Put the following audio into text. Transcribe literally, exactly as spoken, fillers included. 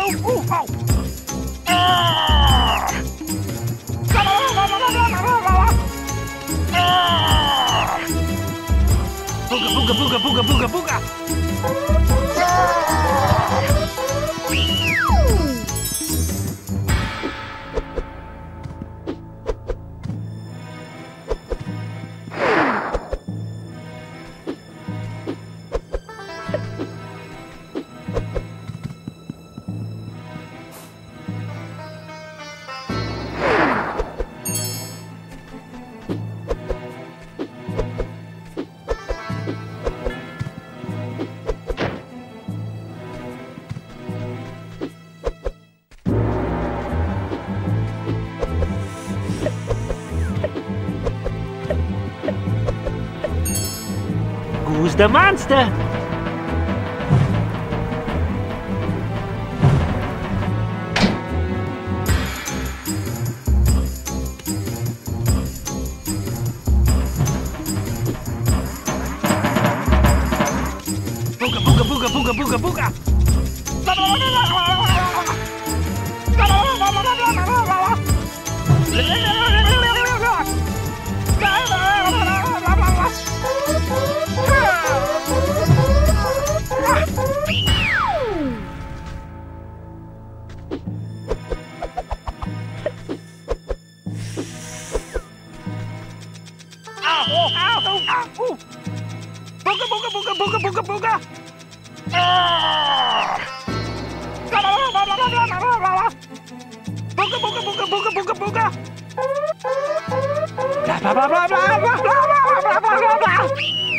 Buga, buga, buga, buga, buga. Who's the monster? Buga, buga, buga, buga, buga, buga. Buga, buga, buga, buga, buga, buga. Buga, buga, buga, buga, buga, buga. Blah, blah, blah, blah, blah, blah, blah, blah, blah, blah, blah.